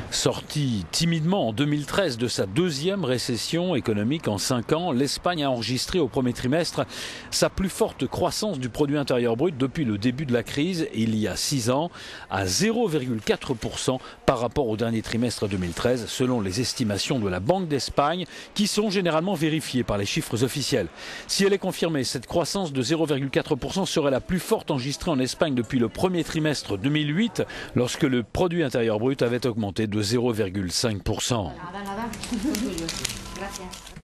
Sortie timidement en 2013 de sa deuxième récession économique en 5 ans, l'Espagne a enregistré au premier trimestre sa plus forte croissance du produit intérieur brut depuis le début de la crise, il y a 6 ans, à 0,4% par rapport au dernier trimestre 2013, selon les estimations de la Banque d'Espagne, qui sont généralement vérifiées par les chiffres officiels. Si elle est confirmée, cette croissance de 0,4% serait la plus forte enregistrée en Espagne depuis le premier trimestre 2008, lorsque le produit intérieur brut avait augmenté de 0,5%.